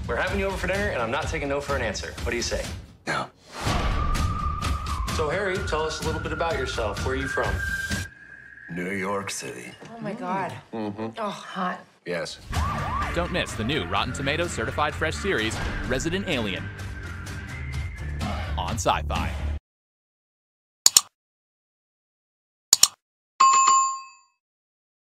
We're having you over for dinner, and I'm not taking no for an answer. What do you say? No. So, Harry, tell us a little bit about yourself. Where are you from? New York City. Oh, my God. Mm-hmm. Oh, hot. Yes. Don't miss the new Rotten Tomatoes Certified Fresh series, Resident Alien, on Sci-Fi.